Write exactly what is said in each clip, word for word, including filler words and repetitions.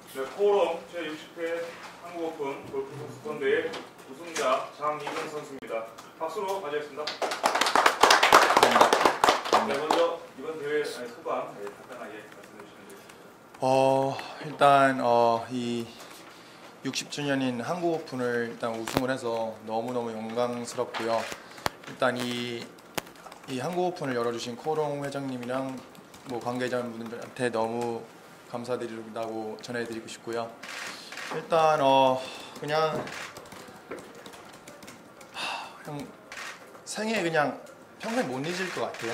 네, 코오롱 제육십 회 한국오픈 골프 선수권 대회 우승자 장이근 선수입니다. 박수로 맞이하겠습니다. 네, 먼저 이번 대회 소감 네, 간단하게 말씀해 주시면 되겠습니다. 어, 일단 어, 이 육십 주년인 한국오픈을 일단 우승을 해서 너무너무 영광스럽고요. 일단 이, 이 한국오픈을 열어주신 코오롱 회장님이랑 뭐 관계자분들한테 너무 감사드린다고 전해드리고 싶고요. 일단 어 그냥 하, 그냥 생애 그냥 평생 못 잊을 것 같아요.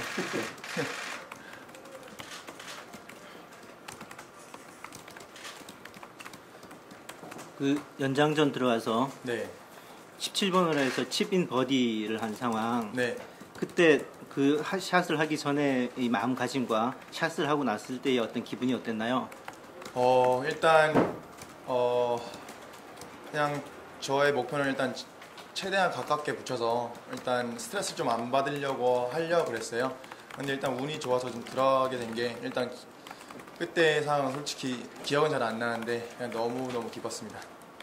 그 연장전 들어가서 네. 십칠 번을 해서 칩인 버디를 한 상황. 네. 그때 그 샷을 하기 전에 이 마음가짐과 샷을 하고 났을 때의 어떤 기분이 어땠나요? 어 일단 어 그냥 저의 목표는 일단 최대한 가깝게 붙여서 일단 스트레스 좀 안 받으려고 하려고 그랬어요. 근데 일단 운이 좋아서 좀 들어가게 된 게 일단 그때 상황은 솔직히 기억은 잘 안 나는데 그냥 너무 너무 기뻤습니다.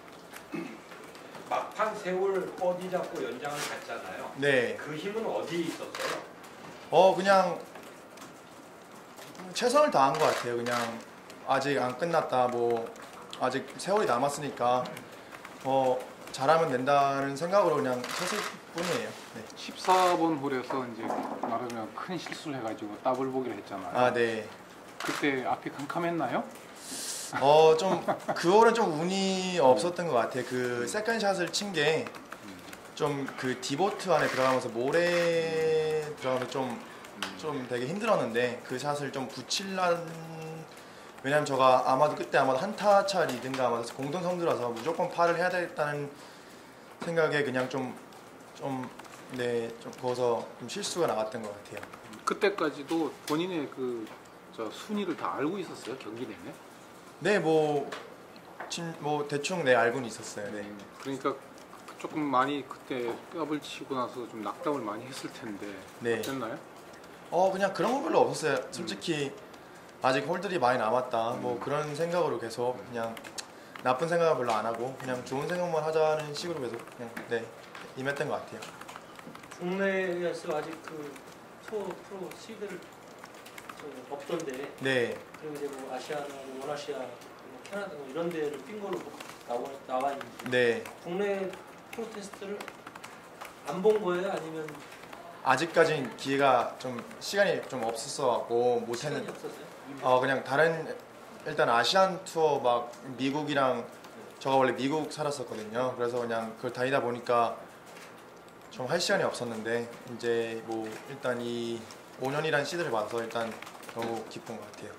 막판 세월 버디 잡고 연장을 갔잖아요. 네. 그 힘은 어디에 있었어요? 어 그냥 최선을 다한 것 같아요. 그냥 아직 안 끝났다, 뭐 아직 세월이 남았으니까 어 잘하면 된다는 생각으로 그냥 쳤을 뿐이에요. 네. 십사 번 홀에서 이제 말하면 큰 실수를 해가지고 더블 보기를 했잖아요. 아 네. 그때 앞이 캄캄했나요? 어 좀 그 홀은 좀 운이 없었던 것 같아요. 그 세컨샷을 친 게 좀 그 디보트 안에 들어가면서 모래 들어가면서 좀 좀 되게 힘들었는데 그 샷을 좀 붙일란 왜냐면 저가 아마도 그때 아마도 한타 차 리든가 아마도 공동 선두라서 무조건 파를 해야 되겠다는 생각에 그냥 좀 좀 네 좀 거기서 좀 실수가 나왔던 것 같아요. 그때까지도 본인의 그 저 순위를 다 알고 있었어요, 경기 내내? 네, 뭐, 진, 뭐 대충 네 알고는 있었어요. 네. 그러니까 조금 많이 그때 뼈을 치고 나서 좀 낙담을 많이 했을 텐데 네. 어땠나요? 어 그냥 그런 건 별로 없었어요. 솔직히 아직 홀들이 많이 남았다. 뭐 그런 생각으로 계속 그냥 나쁜 생각은 별로 안 하고 그냥 좋은 생각만 하자는 식으로 계속 그냥 네 임했던 것 같아요. 국내에서 아직 그 투어 프로 시드를 없던데. 네. 그리고 이제 뭐 아시아나 뭐 원아시아, 뭐 캐나다 뭐 이런 데를 뛴 걸로 나와 나와 있는데. 네. 국내 프로 테스트를 안 본 거예요? 아니면 아직까지는 기회가 좀 시간이 좀 없었어갖고 못했는. 시간이 없었어요? 어 그냥 다른 일단 아시안 투어 막 미국이랑 저가 원래 미국 살았었거든요. 그래서 그냥 그걸 다니다 보니까 좀 할 시간이 없었는데 이제 뭐 일단 이 오 년이란 시드를 받아서 일단 너무 기쁜 것 같아요.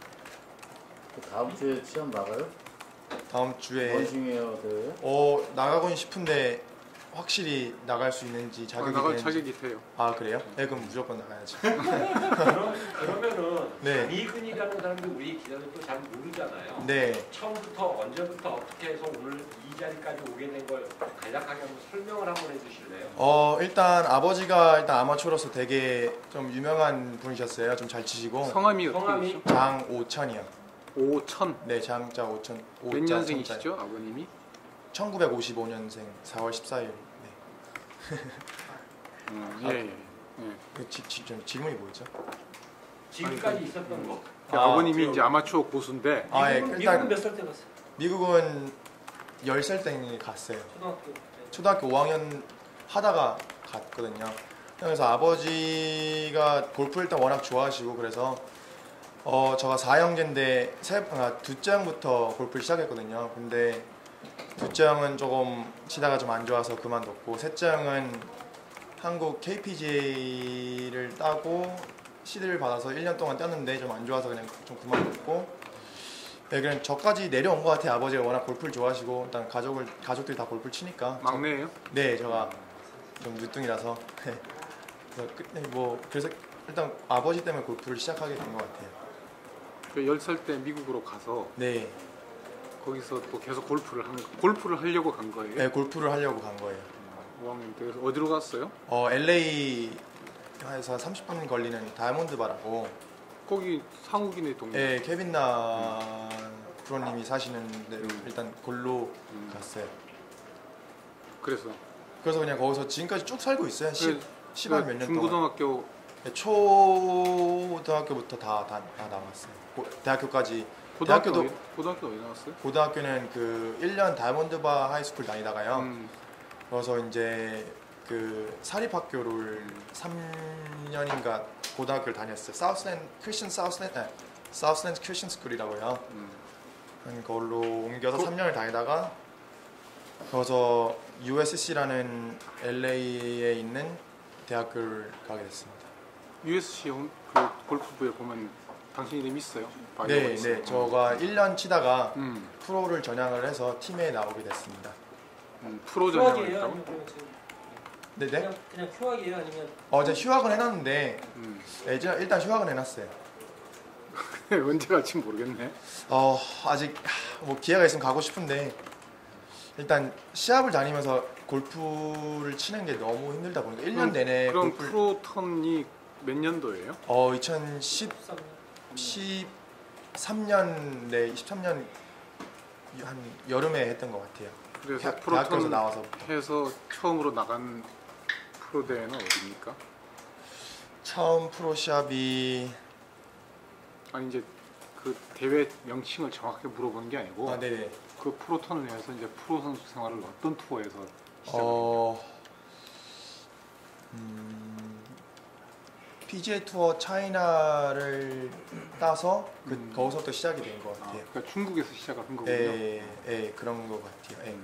다음 주에 시험 나가요? 다음 주에 원싱웨어 대회? 어 나가고는 싶은데 확실히 나갈 수 있는지 자격이 아, 나갈 되는지. 자격이 돼요. 아 그래요? 네 그럼 무조건 나가야죠. 그러, 그러면은 네. 미근이라는 사람도 우리 기자들도 잘 모르잖아요. 네. 처음부터 언제부터 어떻게 해서 오늘 이 자리까지 오게 된 걸 간략하게 한번 설명을 한번 해주실래요? 어 일단 아버지가 일단 아마추어로서 되게 좀 유명한 분이셨어요. 좀 잘 치시고. 성함이 어떻게 성함이? 되시죠? 장오천이요. 오천. 네 장자 오천. 몇 년생이시죠, 아버님이? 천구백오십오 년생 사월 십사일. 네. 음, 예, 예. 예. 그 지, 지, 좀 질문이 뭐였죠? 지금까지 있었던 거. 그 아, 아버님이 그- 이제 아마추어 고수인데 아, 예, 미국은, 일단 미국은 몇 살 때 갔어요? 미국은 열 살 때 갔어요. 초등학교 때. 초등학교 오 학년 하다가 갔거든요. 그래서 아버지가 골프 일단 워낙 좋아하시고 그래서 어 저가 사 형제인데 세, 아, 둘째 형부터 골프를 시작했거든요. 근데 둘째 형은 조금 치다가 좀 안 좋아서 그만뒀고 셋째 형은 한국 케이피지에이를 따고 시드를 받아서 일 년 동안 떴는데 좀 안 좋아서 그냥 좀 그만뒀고 네, 그냥 저까지 내려온 것 같아요. 아버지가 워낙 골프를 좋아하시고 일단 가족을 가족들이 다 골프를 치니까. 막내예요? 저, 네, 제가 좀 늦둥이라서. 그래서 끝, 네, 뭐 그래서 일단 아버지 때문에 골프를 시작하게 된 것 같아요. 그 열 살 때 미국으로 가서 네, 거기서 또 계속 골프를 한 골프를 하려고 간 거예요? 네 골프를 하려고 간 거예요. 오 학년 때. 그래서 어디로 갔어요? 어, 엘에이에서 삼십 분 걸리는 다이몬드 바라고. 거기 상욱이네 동네. 네, 케빈 나 프로님이 사시는 데로 음. 일단 골로 음. 갔어요. 그래서 그래서 그냥 거기서 지금까지 쭉 살고 있어요. 십, 그- 십한 몇 년 동안. 중고등학교 네, 초등학교부터 다, 다, 다 나왔어요. 고, 대학교까지. 고등학교 대학교도- 어디, 고등학교 어디 나왔어요? 고등학교는 그 일 년 다이몬드바 하이스쿨 다니다가요. 음. 그래서 이제 그 사립학교를 삼 년인가 고등학교를 다녔어요. 사우스랜드 크리스천 사우스랜드 아, 사우스랜드 크리스천 스쿨이라고요. 음. 한 걸로 옮겨서 그- 삼 년을 다니다가 거기서 유에스씨라는 엘에이에 있는 대학교를 가게 됐습니다. 유에스씨 홈- 그 골프부에 보면 당신 이름 있어요? 바이오가 네, 있어요? 네. 저가 일 년 치다가 음. 프로를 전향을 해서 팀에 나오게 됐습니다. 음. 프로 전형을 휴학이에요? 했다고? 아니면 그냥 지금 네, 네. 그냥 그냥 휴학이에요? 아니면 어제 휴학은 해놨는데 음. 네, 이제 일단 휴학은 해놨어요. 언제 갈지 모르겠네. 어 아직 뭐 기회가 있으면 가고 싶은데 일단 시합을 다니면서 골프를 치는 게 너무 힘들다 보니까 일 년 그럼- 내내 그럼 골프 프로 턴이 몇 년도예요? 어 이천십삼 십삼 년 년 네 이십삼 년 한 여름에 했던 것 같아요. 그래서 대- 프로 대학교에서 턴 나와서 해서 처음으로 나간 프로 대회는 어디입니까? 처음 프로 시합이 아니 이제 그 대회 명칭을 정확하게 물어보는 게 아니고 아 네네 그 프로 턴을 위해서 이제 프로 선수 생활을 어떤 투어에서 시작합니까? 어 음, 피지에이 투어 차이나를 따서 그 음. 거기서부터 시작이 된 것 아, 같아요. 그러니까 중국에서 시작을 한 거군요. 예, 예, 그런 것 같아요. 예. 음.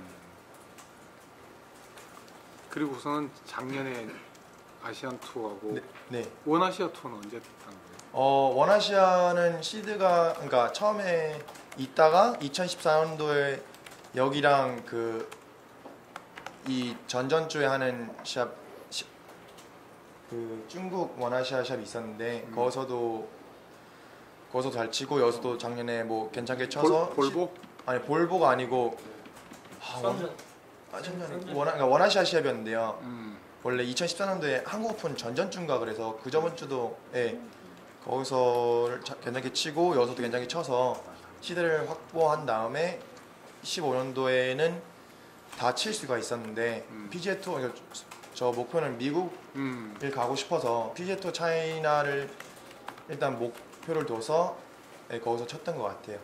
그리고 우선은 작년에 아시안 투어하고 네, 네. 원아시아 투어는 언제 했다는 거예요? 어, 원아시아는 시드가 그러니까 처음에 있다가 이천십사 년도에 여기랑 그 이 전전주에 하는 시합 시, 그 중국 원아시아 시합이 있었는데 음. 거기서도 거기서 잘 치고 여기서도 작년에 뭐 괜찮게 쳐서 볼, 볼보? 시, 아니 볼보가 아니고 아, 원, 년 아, 작년에 원아, 그러니까 원아시아 시합이었는데요. 음. 원래 이천십사 년도에 한국 오픈 전전주인가 그래서 그 저번 주도 예, 거기서 자- 괜찮게 치고 여기서도 괜찮게 쳐서 시드를 확보한 다음에 십오 년도에는 다 칠 수가 있었는데 음. 피지에이 투어 그러니까 저 목표는 미국을 음. 가고 싶어서 피지에이 투어 차이나를 일단 목표를 둬서 예, 거기서 쳤던 것 같아요.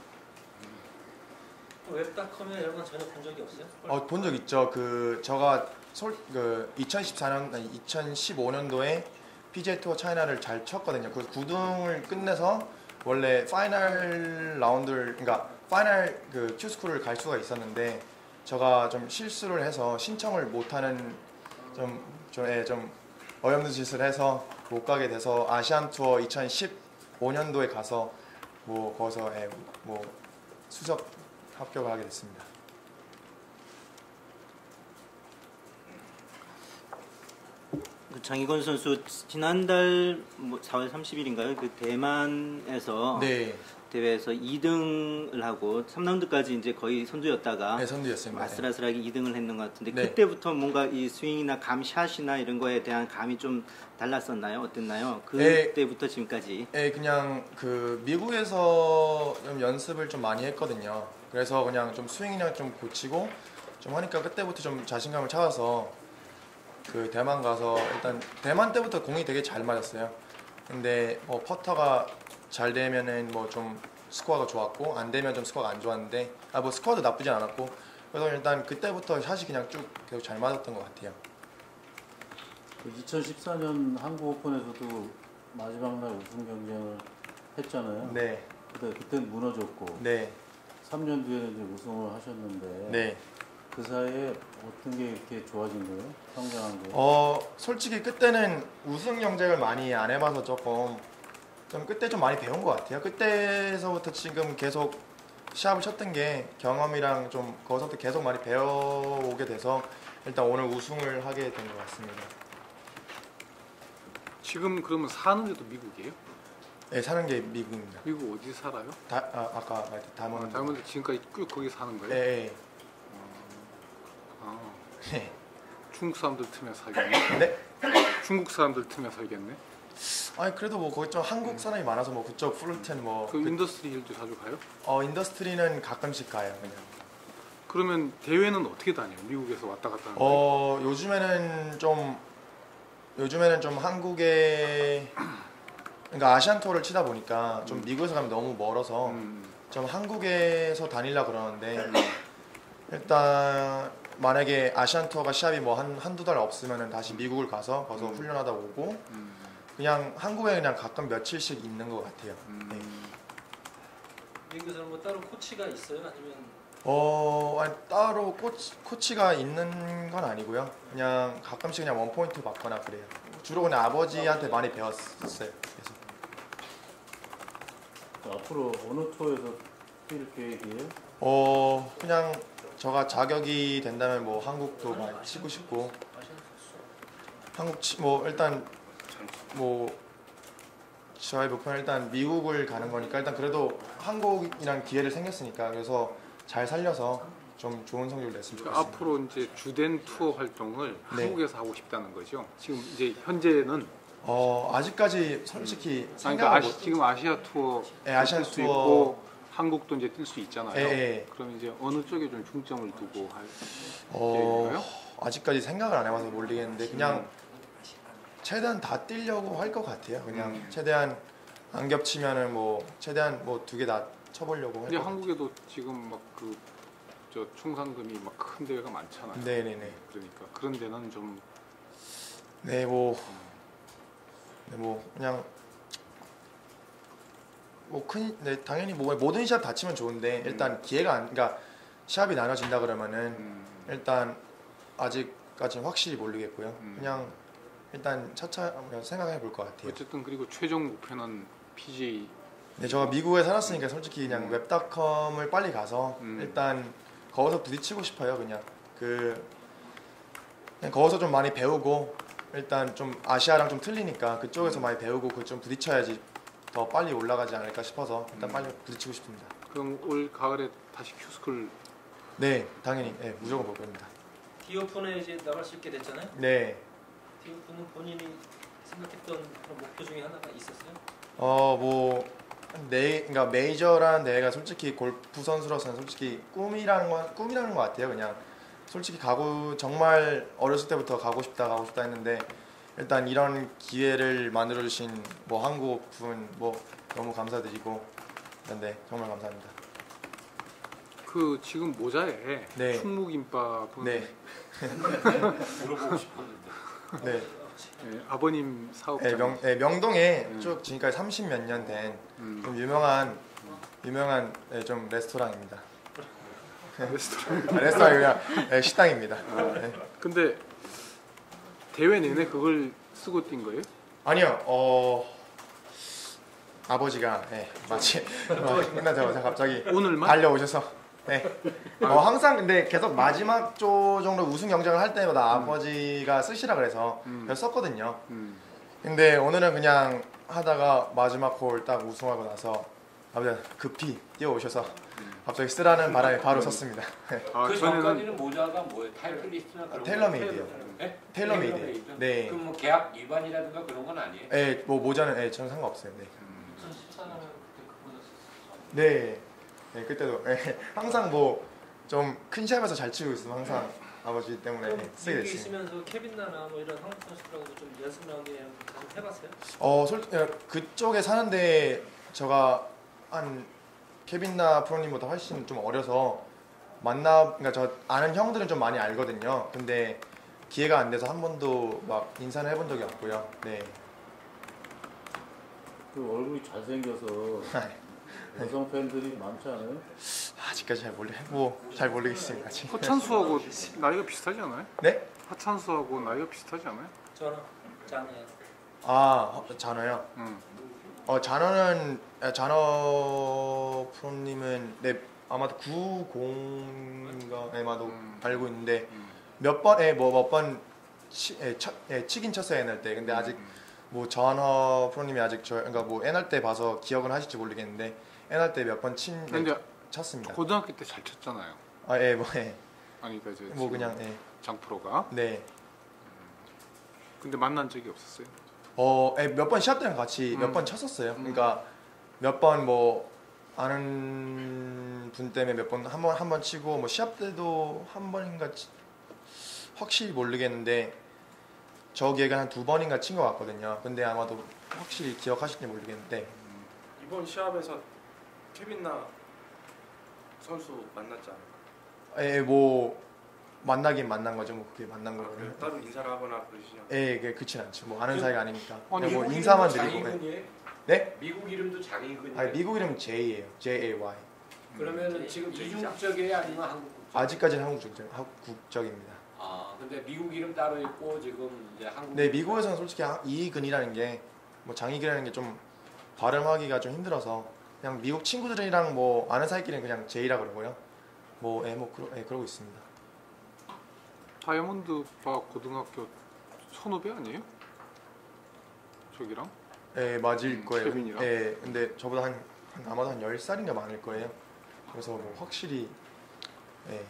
웹닷컴이나 이런 건 전혀 본 적이 없어요? 어, 본 적 있죠. 그 저가 솔, 그 이천십사 년 아니 이천십오 년도에 피지에이 투어 차이나를 잘 쳤거든요. 그 구 등을 끝내서 원래 파이널 라운드를 그러니까 파이널 그 큐스쿨을 갈 수가 있었는데 제가 좀 실수를 해서 신청을 못하는 좀좀 예, 좀 어이없는 짓을 해서 못 가게 돼서 아시안 투어 이천십오 년도에 가서 뭐 거기서 예, 뭐 수석 합격을 하게 됐습니다. 그 장희건 선수 지난달 뭐 사월 삼십일인가요? 그 대만에서 네, 대회에서 이 등을 하고 삼 라운드까지 이제 거의 선두였다가 네 선두였습니다. 네. 아슬아슬하게 이 등을 했는 것 같은데 네. 그때부터 뭔가 이 스윙이나 감 샷이나 이런 거에 대한 감이 좀 달랐었나요? 어땠나요? 네. 그때부터 지금까지. 예, 그냥 그 미국에서 좀 연습을 좀 많이 했거든요. 그래서 그냥 좀 스윙이나 좀 고치고 좀 하니까 그때부터 좀 자신감을 찾아서 그 대만 가서 일단 대만 때부터 공이 되게 잘 맞았어요. 근데 뭐 퍼터가 잘 되면은 뭐 좀 스코어가 좋았고 안 되면 좀 스코어가 안 좋았는데 아 뭐 스코어도 나쁘지 않았고 그래서 일단 그때부터 샷이 그냥 쭉 계속 잘 맞았던 것 같아요. 그 이천십사 년 한국 오픈에서도 마지막 날 우승 경쟁을 했잖아요. 네, 근데 그때는 무너졌고 네, 삼 년 뒤에는 이제 우승을 하셨는데 네. 그 사이에 어떤 게 이렇게 좋아진 거예요? 성장한 거예요? 어 솔직히 그때는 우승 경쟁을 많이 안 해봐서 조금 좀 그때 좀 많이 배운 것 같아요. 그때서부터 지금 계속 시합을 쳤던 게 경험이랑 좀 거기서부터 계속 많이 배워오게 돼서 일단 오늘 우승을 하게 된 것 같습니다. 지금 그러면 사는 데도 미국이에요? 네, 사는 게 미국입니다. 미국 어디 살아요? 다, 아, 아까 말했던 아, 다몬드. 다이몬드 지금까지 쭉 거기 사는 거예요? 네, 아, 네. 중국 사람들 틈에 살겠네? 네? 중국 사람들 틈에 살겠네? 아니 그래도 뭐 거기 좀 한국 사람이 많아서 뭐 그쪽 풀텐 뭐 그 그, 인더스트리 힐도 자주 가요? 어 인더스트리는 가끔씩 가요 그냥. 그러면 대회는 어떻게 다녀요? 미국에서 왔다 갔다 하는 거예요? 어 요즘에는 좀 요즘에는 좀 한국에 그러니까 아시안 투어를 치다 보니까 좀 미국에서 가면 너무 멀어서 음. 좀 한국에서 다니려 그러는데 일단 만약에 아시안 투어가 시합이 뭐 한 한두 달 없으면은 다시 미국을 가서 거기서 음. 훈련하다 오고 음. 그냥 한국에 그냥 가끔 며칠씩 있는 것 같아요. 음. 네. 미국에서는 뭐 따로 코치가 있어요? 아니면 어 아니, 따로 코치, 코치가 있는 건 아니고요. 그냥 가끔씩 그냥 원 포인트 받거나 그래요. 주로 그냥 아버지한테 많이 배웠어요. 그래서 앞으로 어느 투어에서 뛸 계획이에요? 어 그냥 저가 자격이 된다면 뭐 한국도 많이 치고 싶고 한국 치, 뭐 일단 뭐 저의 목표는 일단 미국을 가는 거니까 일단 그래도 한국이랑 기회를 생겼으니까 그래서 잘 살려서 좀 좋은 성적을 냈으면 그러니까 좋겠습니다. 앞으로 이제 주된 투어 활동을 네. 한국에서 하고 싶다는 거죠. 지금 이제 현재는 어 아직까지 솔직히 아니, 그러니까 생각을 아시, 못. 지금 아시아 투어 예, 아시안 뛸수 투어. 있고 한국도 이제 뛸 수 있잖아요. 예, 예. 그럼 이제 어느 쪽에 좀 중점을 두고 할 어 계획인가요? 아직까지 생각을 안 해봐서 모르겠는데 그냥 최대한 다 뛰려고 할 것 같아요. 그냥 음. 최대한 안 겹치면은 뭐 최대한 뭐 두 개 다 쳐보려고 할 근데 것 같아요. 한국에도 지금 막 그 저 총상금이 막 큰 대회가 많잖아요. 네네네. 그러니까 그런 데는 좀 네, 뭐, 네, 뭐 그냥 뭐 큰, 네, 당연히 뭐 모든 시합 다 치면 좋은데 일단 기회가 안, 그러니까 시합이 나눠진다 그러면은 음, 일단 아직까지는 확실히 모르겠고요. 음. 그냥 일단 차차 그냥 생각해 볼 것 같아요. 어쨌든 그리고 최종 목표는 피지에이. 네, 제가 미국에 살았으니까 솔직히 그냥 음. 웹닷컴을 빨리 가서 음. 일단 거기서 부딪히고 싶어요. 그냥 그 그냥 거기서 좀 많이 배우고 일단 좀 아시아랑 좀 틀리니까 그쪽에서 많이 배우고 그 좀 부딪혀야지 더 빨리 올라가지 않을까 싶어서 일단 음. 빨리 부딪히고 싶습니다. 그럼 올 가을에 다시 큐스쿨. 네, 당연히 네, 무조건 볼 겁니다. 디오픈에 이제 나갈 수 있게 됐잖아요. 네, 디오픈은 본인이 생각했던 그런 목표 중에 하나가 있었어요? 어뭐 네, 그러니까 메이저라는 대회가 솔직히 골프 선수로서는 솔직히 꿈이라는 건 꿈이라는 것 같아요. 그냥 솔직히 가고 정말 어렸을 때부터 가고 싶다 가고 싶다 했는데 일단 이런 기회를 만들어 주신 뭐 한국 오픈 뭐 너무 감사드리고 네 정말 감사합니다. 그 지금 모자에 네. 충무김밥은 네, 물어보고 싶었는데. 네, 예, 아버님 사업장. 네, 명, 네 명동에 음. 쭉 지금까지 삼십 몇 년 된 좀 음. 유명한 유명한 네, 좀 레스토랑입니다. 레스토랑. 아, 레스토랑이 그냥 네, 식당입니다. 네. 근데 대회 내내 그걸 쓰고 뛴 거예요? 아니요, 어 아버지가 네, 마치 끝나자마자 갑자기 오늘만? 달려오셔서 네. 어, 항상 근데 계속 마지막 조 정도 우승 경쟁을 할 때마다 아버지가 쓰시라 그래서 음. 그래서 썼거든요. 음. 근데 오늘은 그냥 하다가 마지막 홀 딱 우승하고 나서 아버지가 급히 뛰어오셔서 갑자기 쓰라는 바람에 바로 썼습니다. 아, 그 전에는 전까지는 모자가 뭐예요? 타이틀리스트나 그런 거? 테일러메이드요. 네? 테일러메이드. 네. 그럼 뭐 계약 위반이라든가 그런 건 아니에요? 네, 뭐 모자는 네, 저는 상관없어요. 네. 이천십사 년에 그때 그거는 네, 네 그때도 네, 항상 뭐 좀 큰 시합에서 잘 치고 있으면 항상 아버지 때문에 그럼 쓰게 미국에 됐습니다. 있으면서 케빈 나나 뭐 이런 한국 선수들하고도 좀 연습 라운드에 계속 해봤어요? 어, 솔 그쪽에 사는데 제가 한 케빈나 프로님보다 훨씬 좀 어려서 만나, 그러니까 저 아는 형들은 좀 많이 알거든요. 근데 기회가 안 돼서 한 번도 막 인사를 해본 적이 없고요. 네. 그 얼굴이 잘생겨서 여성 팬들이 많지 않아요? 아직까지 잘 모르, 뭐잘 모르겠습니다. 아직. 허찬수하고 나이가 비슷하지 않아요? 네? 하찬수하고 나이가 비슷하지 않아요? 저는 짱이에요. 아, 허- 잔어요. 응. 어, 잔어는 아, 잔어 프로님은 네 아마도 구십인가 네, 아마도 음. 알고 있는데 음. 몇 번에 뭐 몇 번 치, 예, 쳐, 예, 치긴 쳤어요 에ヌ알 때. 근데 아직 뭐 전허 프로님이 아직 저 그러니까 뭐 에ヌ알 때 봐서 기억은 하실지 모르겠는데 에ヌ알 때 몇 번 친 네, 근데 쳤습니다. 고등학교 때 잘 쳤잖아요. 아, 예, 뭐, 예. 아니 그러니까 이제 뭐 그냥 예. 장 프로가. 네. 근데 만난 적이 없었어요. 어, 몇 번 시합 때는 같이 몇 음. 번 쳤었어요. 음. 그러니까 몇 번 뭐 아는 분 때문에 몇 번 한 번 한 번 치고 뭐 시합 때도 한 번인가 치, 확실히 모르겠는데 저 기획은 한 두 번인가 친 것 같거든요. 근데 아마도 확실히 기억하실지 모르겠는데 이번 시합에서 케빈나 선수 만났지 않을까? 예, 뭐 만나긴 만난 거죠. 뭐 그게 만난 아, 거는. 그래요? 따로 인사를 하거나 그러시지 않아요? 예, 그게 그렇진 않죠. 뭐 아는 사이가 아니니까. 아니, 그냥 뭐 미국 인사만 이름도 드리고. 예. 장희근이에요? 네? 미국 이름도 장희근이에요? 아니 미국 이름 J예요. J A Y. 그러면은 지금 이중국적이에요, 아니면 한국 국적? 아직까지는 한국 국적, 한국 국적입니다. 아, 근데 미국 이름 따로 있고 지금 이제 한국. 네, 미국에서는 솔직히 하- 이근이라는 게 뭐 장이근이라는 게 좀 발음하기가 좀 힘들어서 그냥 미국 친구들이랑 뭐 아는 사이끼리는 그냥 J라 그러고요. 뭐, 예, 뭐 그러, 예, 그러고 있습니다. 다이아몬드 바 고등학교 선후배 아니에요? 저기랑? 예, 맞을 음, 거예요. 케빈이랑? 예, 근데 저보다 한, 한 아마도 한 열 살인가 많을 거예요. 그래서 뭐 확실히 예.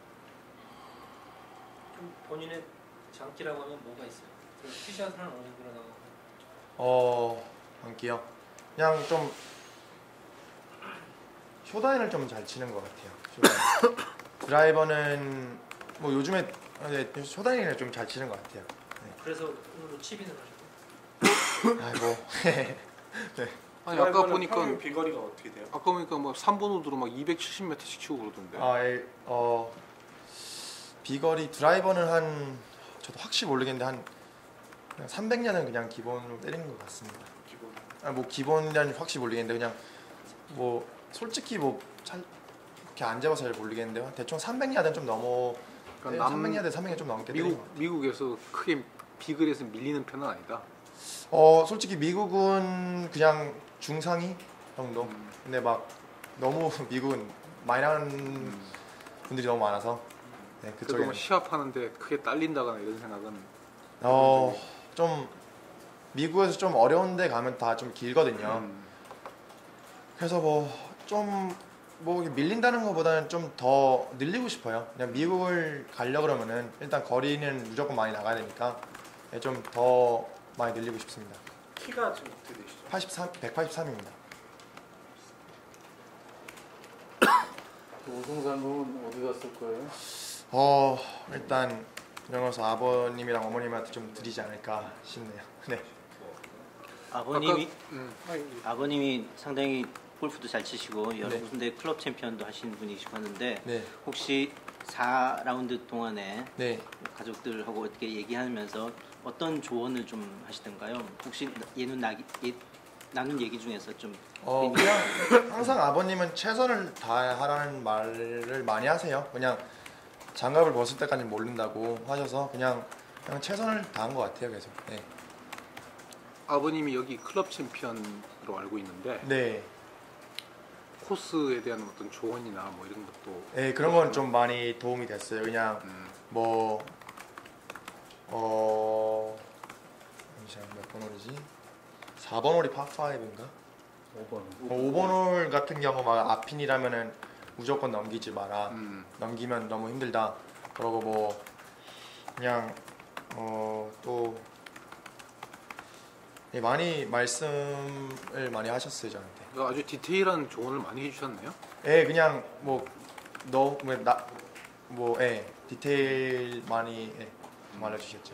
좀 본인의 장기라고 하면 뭐가 있어요? 그 티샷은 어느 정도나 나가고 어, 안기요. 그냥 좀 쇼다인을 좀 잘 치는 것 같아요. 쇼다인. 드라이버는 뭐 요즘에 네, 쇼다인을 좀 잘 치는 것 같아요. 그래서 오늘 칩인을 하시고 아이고. 아니 아까 드라이버는 보니까 평균 비거리가 어떻게 돼요? 아까 보니까 뭐 삼 번 우드로 막 이백칠십 미터씩 치고 그러던데. 아, 예, 어 비거리 드라이버는 한 저도 확실히 모르겠는데 한 그냥 삼백 야드는 그냥 기본으로 때리는 것 같습니다. 기본. 아, 뭐 기본이라는 확실히 모르겠는데 그냥 뭐 솔직히 뭐 잘 이렇게 안 잡아서 잘 모르겠는데 대충 삼백 야드는 좀 넘어. 그러니까 남- 삼백 야드 삼백 야드 좀 넘게 때리는 것 미국 같아요. 미국에서 크게 비글에서 밀리는 편은 아니다. 어 솔직히 미국은 그냥 중상위 정도. 음. 근데 막 너무 미국은 많이 나는 음. 분들이 너무 많아서 네, 그래도 그쪽에 뭐 시합하는데 크게 딸린다거나 이런 생각은 어 좀 미국에서 좀 어려운데 가면 다 좀 길거든요. 음. 그래서 뭐 좀 뭐 밀린다는 것보다는 좀 더 늘리고 싶어요. 그냥 미국을 가려 그러면은 일단 거리는 무조건 많이 나가야 되니까 좀 더 많이 늘리고 싶습니다. 키가 지금 어떻게 되시죠? 팔십삼, 백팔십삼입니다. 그 우승 상금은 어디 갔을 거예요? 어 일단 영어서 아버님이랑 어머님한테 좀 드리지 않을까 싶네요. 네. 아버님이 아까, 음. 아니, 아버님이 상당히 골프도 잘 치시고 여러 네. 군데 클럽 챔피언도 하시는 분이시고 하는데 네. 혹시 사 라운드 동안에 네. 가족들하고 어떻게 얘기하면서 어떤 조언을 좀 하시던가요? 혹시 예는 나기, 예, 나눈 얘기 중에서 좀 어 그냥 항상 아버님은 최선을 다하라는 말을 많이 하세요. 그냥 장갑을 벗을 때까지 모른다고 하셔서 그냥 그냥 최선을 다한 것 같아요. 계속. 네. 아버님이 여기 클럽 챔피언으로 알고 있는데 네. 코스에 대한 어떤 조언이나 뭐 이런 것도 네 그런 건 좀 많이 도움이 됐어요. 그냥 음. 뭐 어. 잠시만 몇 번 홀이지? 사 번 홀이 파오인가? 오 번. 오 번 홀 같은 경우 막 앞핀이라면은 무조건 넘기지 마라. 음. 넘기면 너무 힘들다. 그러고 뭐 그냥 어또 예, 많이 말씀을 많이 하셨어요 저한테. 그러니까 아주 디테일한 조언을 많이 해주셨네요. 예, 그냥 뭐너뭐나뭐 예, 디테일 많이 예, 좀 알려주셨죠.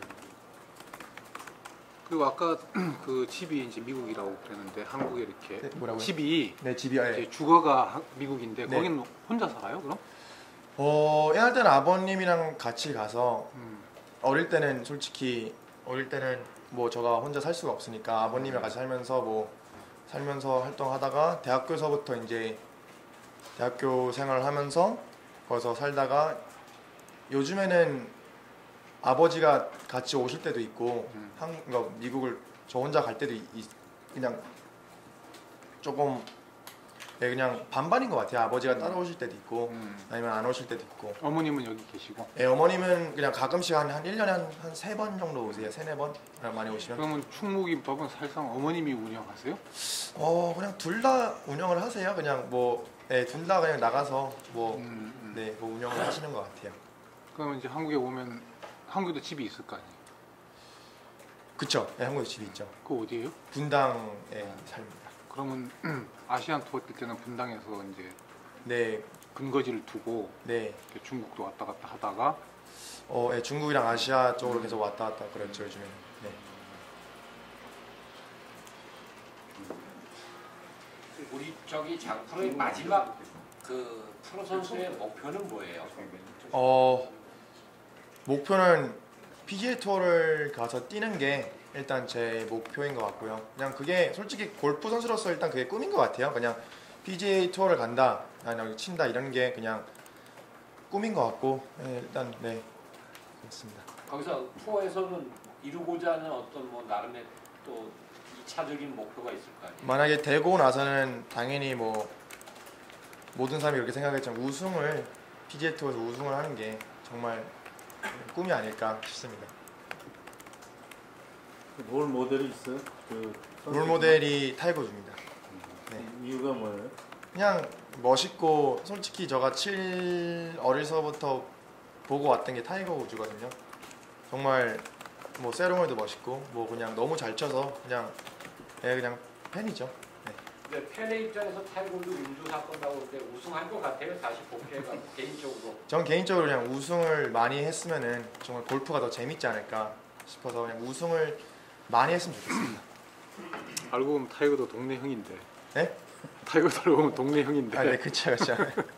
그리고 아까 그 집이 이제 미국이라고 그랬는데 한국에 이렇게 네, 뭐라고요? 집이 네, 집이 예. 이제 주거가 한- 미국인데 네. 거기는 혼자 살아요? 그럼? 어, 옛날 때는 아버님이랑 같이 가서 음. 어릴 때는 솔직히 어릴 때는 뭐 제가 혼자 살 수가 없으니까 아버님이랑 같이 살면서 뭐 살면서 활동하다가 대학교에서부터 이제 대학교 생활을 하면서 거기서 살다가 요즘에는 아버지가 같이 오실 때도 있고 음. 한 그러니까 미국을 저 혼자 갈 때도 있, 그냥 조금 예, 그냥 반반인 것 같아요. 아버지가 따라오실 때도 있고 음. 아니면 안 오실 때도 있고. 어머님은 여기 계시고. 예, 어머님은 그냥 가끔씩 한, 한 일 년에 한, 한 세 번 정도 오세요. 세네 번? 많이 오시면. 그러면 충무김밥은 사실상 어머님이 운영하세요? 어, 그냥 둘 다 운영을 하세요. 그냥 뭐, 예, 둘 다 그냥 나가서 뭐, 음, 음. 네, 뭐 운영을 하시는 것 같아요. 그러면 이제 한국에 오면 한국에도 집이 있을 거 아니에요? 그쵸? 네, 한국에 집이 있죠. 그 어디예요? 분당에 삽니다. 그러면 아시안 투어 뛸 때는 분당에서 이제 네, 근거지를 두고 네. 이렇게 중국도 왔다 갔다 하다가 어, 예, 중국이랑 아시아 쪽으로 계속 왔다 갔다 그랬죠 요즘에는. 네. 우리 저기 장프로의 마지막 그 프로 선수의 목표는 뭐예요? 어, 목표는 피지에이 투어를 가서 뛰는 게 일단 제 목표인 것 같고요. 그냥 그게 솔직히 골프 선수로서 일단 그게 꿈인 것 같아요. 그냥 피지에이 투어를 간다, 아니 친다 이런 게 그냥 꿈인 것 같고 네, 일단 네 그렇습니다. 거기서 투어에서는 이루고자 하는 어떤 뭐 나름의 또 이차적인 목표가 있을 거 아니에요? 만약에 되고 나서는 당연히 뭐 모든 사람이 그렇게 생각했지만 우승을 피지에이 투어에서 우승을 하는 게 정말 꿈이 아닐까 싶습니다. 롤 모델이 있어요? 그 롤 모델이 타이거즈입니다. 네. 이유가 뭐예요? 그냥 멋있고 솔직히 저가 칠 어려서부터 보고 왔던 게 타이거 우즈거든요. 정말 뭐 세로머니도 멋있고 뭐 그냥 너무 잘 쳐서 그냥 예, 그냥 팬이죠. 네. 근데 팬의 입장에서 타이거도 음주 사건 나올 때 우승할 것 같아요. 다시 복귀해가지고 개인적으로. 전 개인적으로 그냥 우승을 많이 했으면은 정말 골프가 더 재밌지 않을까 싶어서 그냥 우승을 많이 했으면 좋겠습니다. 알고 보면 타이거도 동네 형인데. 네? 타이거도 알고 보면 동네 형인데. 아, 네, 그쵸, 그쵸.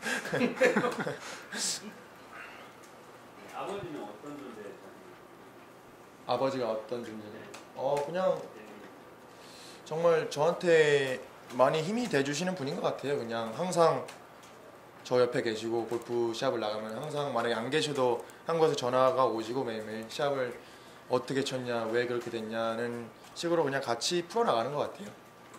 아버지는 어떤 존재예요? 아버지가 어떤 존재냐? 어, 그냥 정말 저한테 많이 힘이 돼주시는 분인 것 같아요. 그냥 항상 저 옆에 계시고 골프 시합을 나가면 항상 만약에 안 계셔도 한국에서 전화가 오시고 매일매일 시합을 어떻게 쳤냐, 왜 그렇게 됐냐는 식으로 그냥 같이 풀어나가는 것 같아요.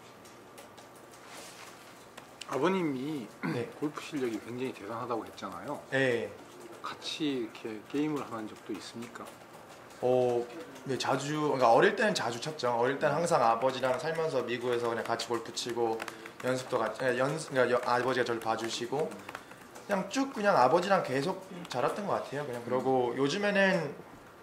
아버님이 네. 골프 실력이 굉장히 대단하다고 했잖아요. 네. 같이 이렇게 게임을 한 적도 있습니까? 어, 네, 자주, 그러니까 어릴 때는 자주 쳤죠. 어릴 때는 항상 아버지랑 살면서 미국에서 그냥 같이 골프 치고 연습도 같이, 예, 연, 그러니까 여- 아버지가 저를 봐주시고 그냥 쭉 그냥 아버지랑 계속 자랐던 것 같아요. 그냥 그러고 요즘에는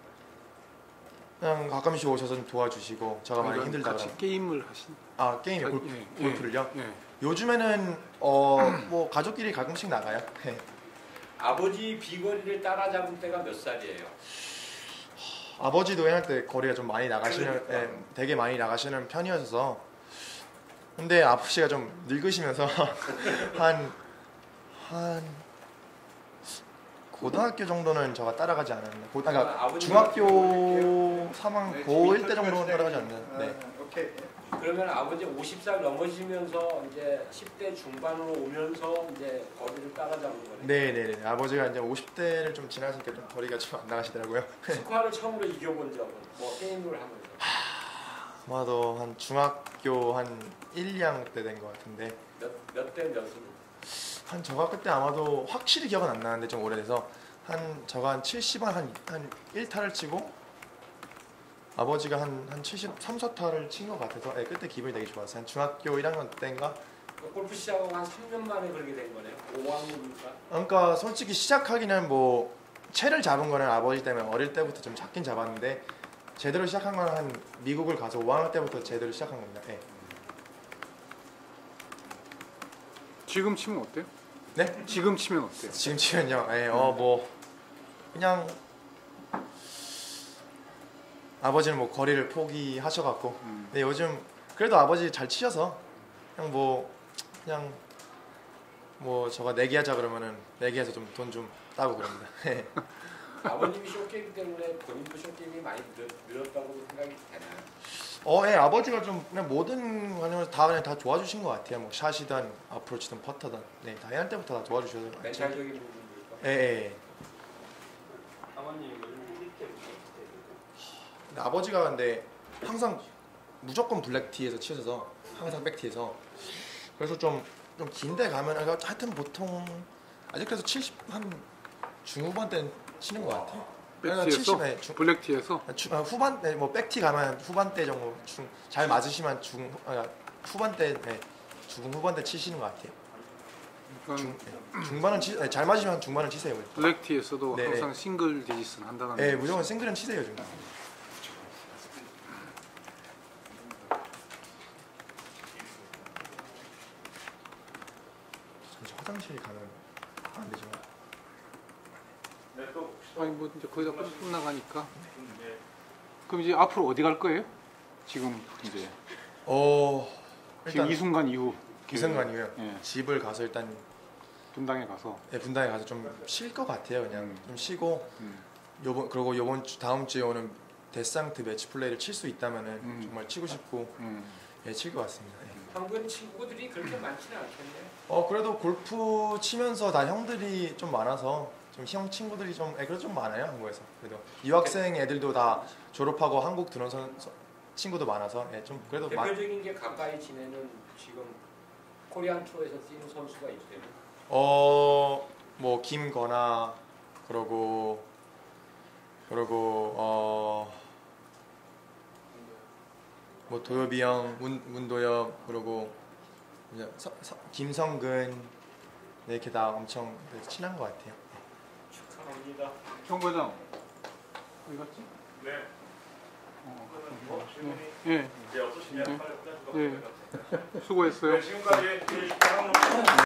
그냥 가끔씩 오셔서 좀 도와주시고 제가 많이 그러니까 힘들다 같이 그러면 게임을 하신. 아 게임이 자- 골프, 예, 골프를요? 예, 예. 요즘에는 어 뭐 가족끼리 가끔씩 나가요. 네. 아버지 비거리를 따라잡을 때가 몇 살이에요? 아버지도 옛날 때 거리가 좀 많이 나가시는, 그러니까. 예, 되게 많이 나가시는 편이어서 근데 아버지가 좀 늙으시면서 한, 한 고등학교 정도는 저가 따라가지 않았나. 고, 그러니까 아버지가 중학교 삼 학년, 고일 때 정도는 따라가지 않나. 네. 오케이. 그러면 아버지 오십 살 넘으시면서 이제 십 대 중반으로 오면서 이제 거리를 따라잡는 거네요. 네네네. 아버지가 이제 오십 대를 좀 지나시니까 좀 거리가 좀 안 나가시더라고요. 스코어를 처음으로 이겨본 적은 뭐 게임을 하면서 아마도 한 중학교 한 일, 이 학년 때 된 것 같은데 몇몇 대 몇으로? 한 저가 그때 아마도 확실히 기억은 안 나는데 좀 오래돼서 한 저가 한 칠십 한 한 일 타를 치고 아버지가 한 한 칠십삼, 사 타를 친 것 같아서 네, 그때 기분이 되게 좋았어요. 한 중학교 일 학년 때인가? 골프 시작하고 한 삼 년 만에 그렇게 된 거네요. 오 학년이니까. 그러니까 솔직히 시작하기는 뭐 채를 잡은 거는 아버지 때문에 어릴 때부터 좀 잡긴 잡았는데 제대로 시작한 건 한 미국을 가서 오 학년 때부터 제대로 시작한 겁니다. 네. 지금 치면 어때요? 네? 지금 치면 어때요? 지금 치면요. 네, 어, 뭐 그냥 아버지는 뭐 거리를 포기하셔갖고 음. 근데 요즘 그래도 아버지 잘 치셔서 그냥 뭐 그냥 뭐 저가 내기하자 그러면은 내기해서 좀 돈 좀 따고 그럽니다. 아버님이 쇼게임 때문에 본인도 쇼게임이 많이 늘, 늘었다고 생각이 되나요? 어, 예, 아버지가 좀 그냥 모든 관념에서 다 그냥 다 도와주신 것 같아요. 뭐 샷이든 어프로치든 퍼터든 네, 다 옛날 때부터 다 도와주셔서 멘탈적인 부분들과. 예, 예. 아버님 요즘 힐리템 어때요? 근데 아버지가 근데 항상 무조건 블랙티에서 치셔서 항상 백티에서 그래서 좀 좀 긴데 가면 하여튼 보통 아직 그래서 칠십 한 중후반 때는 치는 것 같아요. 백티에서? 칠십, 네, 중, 블랙티에서? 중, 아, 후반 때 뭐 백티 가면 후반 때 정도 중, 잘 맞으시면 중 아, 후반 때 네, 중 후반 때 치시는 것 같아요. 그러니까 중, 네, 중반은 치, 네, 잘 맞으시면 중반은 치세요. 블랙티에서도 네네. 항상 싱글 디지스는 한다는 네, 거죠. 무조건 싱글은 치세요 지금. 아니 뭐 이제 거의 다 끝- 끝나가니까. 네. 그럼 이제 앞으로 어디 갈 거예요? 지금 이제 어 지금 일단 이 순간 이후 기승관이고요. 예, 집을 가서 일단 분당에 가서 예, 분당에 가서 좀 쉴 것 같아요. 그냥 음. 좀 쉬고 음. 요번 그리고 요번 주 다음 주에 오는 데상트 매치 플레이를 칠 수 있다면은 음. 정말 치고 싶고 음. 예, 칠 것 같습니다. 예. 한국 친구들이 그렇게 많지는 않겠네요. 어 그래도 골프 치면서 다 형들이 좀 많아서 좀 형 친구들이 좀 예, 그래도 좀 많아요 한국에서. 그래도 유학생 애들도 다 졸업하고 한국 들어온 선- 서- 친구도 많아서 예, 좀 그래도 많. 대표적인 게 가까이 지내는 지금 코리안 투어에서 뛰는 선수가 있대요. 어뭐 김건아 그러고 그러고 어뭐 도엽이 형, 문 문도엽 그러고 이제 서, 서, 김성근 네, 이렇게 다 엄청 친한 것 같아요. 축하합니다. 정 과장 어디 갔지? 네. 어. 그러면 뭐 질문이 예, 이제 없으시면 네. 빨리 끝내주도록 네. 하겠습니다. 수고했어요. 네, 지금까지 일 축하합니다.